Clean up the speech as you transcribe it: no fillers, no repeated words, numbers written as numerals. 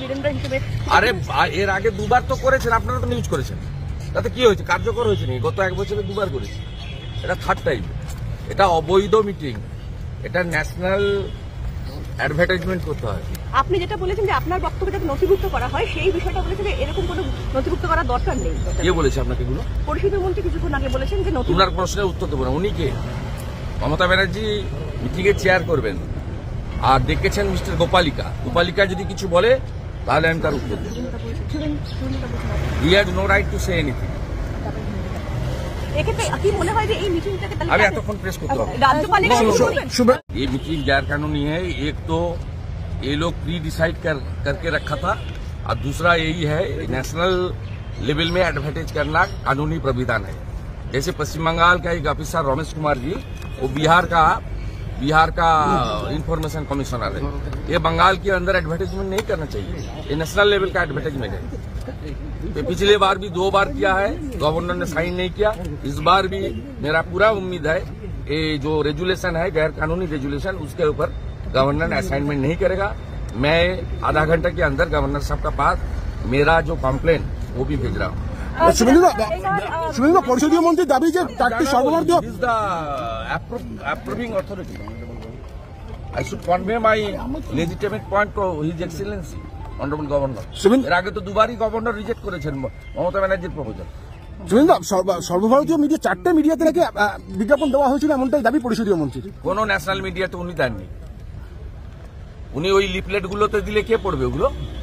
বীরেন্দ্র হিসেবে। আরে এর আগে দুবার তো করেছেন, আপনারা তো নিউজ করেছেন, তাতে কি হয়েছে? কার্যকর হয়েছে নাকি? গত 1 বছরে দুবার করেছে, এটা থার্ড টাইম। এটা অবৈধ মিটিং, এটা ন্যাশনাল অ্যাডভার্টাইজমেন্ট করতে হয়। আপনি যেটা বলেছেন যে আপনার বক্তব্য যাতে নথিভুক্ত করা হয়, সেই বিষয়টা বলেছেন যে এরকম কোনো নথিভুক্ত করার দরকার নেই। কে বলেছে আপনাকে এগুলো? পরিষদের মন্ত্রী কিছুক্ষণ আগে বলেছেন যে ওনার প্রশ্নের উত্তর দেবো না। উনি কে? মমতা ব্যানার্জি মিটিংয়ে চেয়ার করবেন, আর দেখেছেন মিস্টার গোপালিকা যদি কিছু বলে তাহলে আমি তার উত্তর দেব। He has no right to say anything. এক্ষেত্রে কি মনে হয় যে এই মিটিংটাকে আমি এতক্ষণ প্রেস করতে হবে। ये मीटिंग गैर कानूनी है। एक तो ये लोग प्री डिसाइड करके रखा था, और दूसरा यही है नेशनल लेवल में एडवर्टाइज करना कानूनी प्राविधान है। जैसे पश्चिम बंगाल का एक ऑफिसर रमेश कुमार जी, वो बिहार का इंफॉर्मेशन कमिश्नर है। ये बंगाल के अंदर एडवर्टाइजमेंट नहीं करना चाहिए, ये नेशनल लेवल का एडवर्टाइजमेंट है। पिछले बार भी 2 बार किया है, गवर्नर ने साइन नहीं किया। इस बार भी मेरा पूरा उम्मीद है ये जो रेजुलेशन है, गैर कानूनी रेजुलेशन, उसके ऊपर गवर्नर असाइनमेंट नहीं करेगा। मैं आधा घंटे के अंदर गवर्नर साहब का पास मेरा जो कम्प्लेन वो भी भेज रहा हूँ। পরিষদীয় মন্ত্রীর দাবি যে 4টি সর্বভারতীয় This is the approving authority. I should convey my legitimate point to His Excellency, Honorable Governor. এর আগে তো 2 বারই গভর্নর রিজেক্ট করেছেন মমতা ব্যানার্জির প্রপোজাল। সর্বভারতীয় মিডিয়া 4টে মিডিয়াতে নাকি বিজ্ঞাপন দেওয়া হয়েছিল, এমনটাই দাবি পরিষদীয় মন্ত্রীর। কোন ন্যাশনাল মিডিয়াতে উনি দেননি। উনি ওই লিফলেট গুলোতে দিলে কে পড়বে ওগুলো?